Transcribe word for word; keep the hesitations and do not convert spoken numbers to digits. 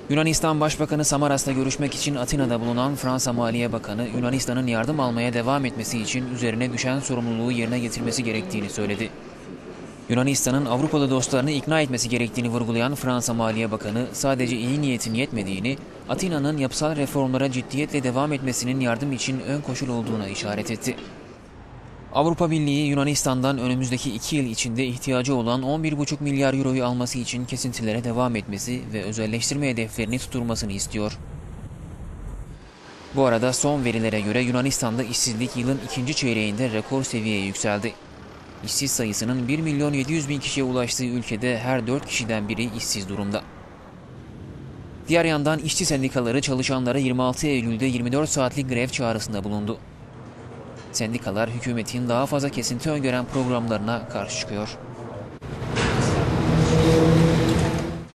Yunanistan Başbakanı Samaras'la görüşmek için Atina'da bulunan Fransa Maliye Bakanı, Yunanistan'ın yardım almaya devam etmesi için üzerine düşen sorumluluğu yerine getirmesi gerektiğini söyledi. Yunanistan'ın Avrupalı dostlarını ikna etmesi gerektiğini vurgulayan Fransa Maliye Bakanı, sadece iyi niyetin yetmediğini, Atina'nın yapısal reformlara ciddiyetle devam etmesinin yardım için ön koşul olduğuna işaret etti. Avrupa Birliği, Yunanistan'dan önümüzdeki iki yıl içinde ihtiyacı olan on bir buçuk milyar euroyu alması için kesintilere devam etmesi ve özelleştirme hedeflerini tutturmasını istiyor. Bu arada son verilere göre Yunanistan'da işsizlik yılın ikinci çeyreğinde rekor seviyeye yükseldi. İşsiz sayısının bir milyon yedi yüz bin kişiye ulaştığı ülkede her dört kişiden biri işsiz durumda. Diğer yandan işçi sendikaları çalışanlara yirmi altı Eylül'de yirmi dört saatlik grev çağrısında bulundu. Sendikalar hükümetin daha fazla kesinti öngören programlarına karşı çıkıyor.